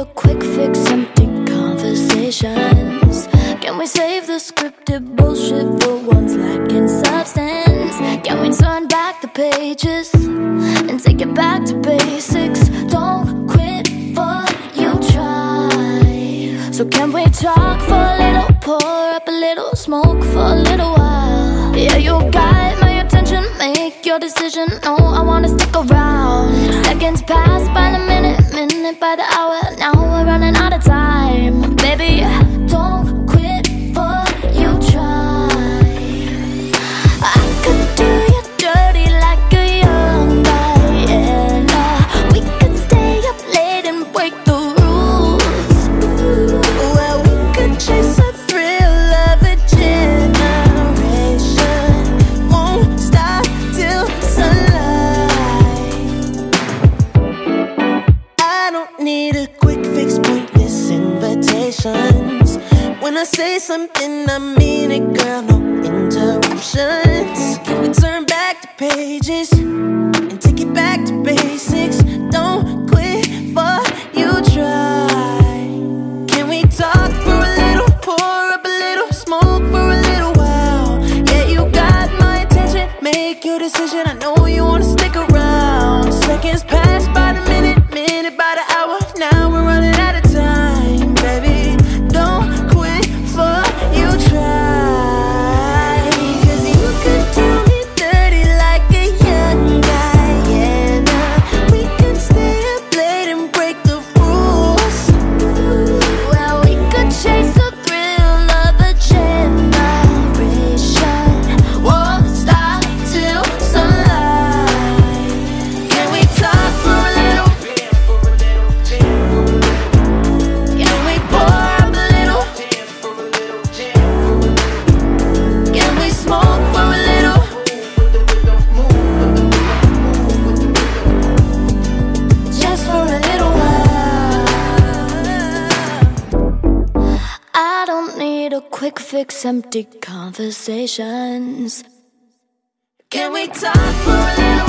a quick fix, empty conversations. Can we save the scripted bullshit for ones lacking substance? Can we turn back the pages and take it back to basics? Don't quit for you try. So can we talk for a little, pour up a little, smoke for a little while? Yeah, you got my attention, make your decision. No, I wanna stick around. Seconds pass by the minute, minute by the hour. Now we're running out of time. Baby, don't quit for you try. I could do you dirty like a young Diana. We could stay up late and break the rules. Well, we could chase a thrill of a generation. Won't stop till sunlight. I don't need a quick fix, pointless invitations. When I say something, I mean it, girl, no interruptions. Can we turn back the pages and take it back to basics? Don't quit for you try. Can we talk for a little, pour up a little, smoke for a little while? Yeah, you got my attention, make your decision. I know you wanna stick around. Seconds pass by the minute, minute by the hour. Now we're running out of time, baby. Don't quit for you try. Cause you could do me dirty like a young Diana. We could stay up late and break the rules. Well, we could chase the thrill of a generation. Won't stop till sunlight. Can we talk for a little? Can we pour up a little? Can we smoke for a little? Just for a little while. I don't need a quick fix, empty conversations. Can we talk for a little?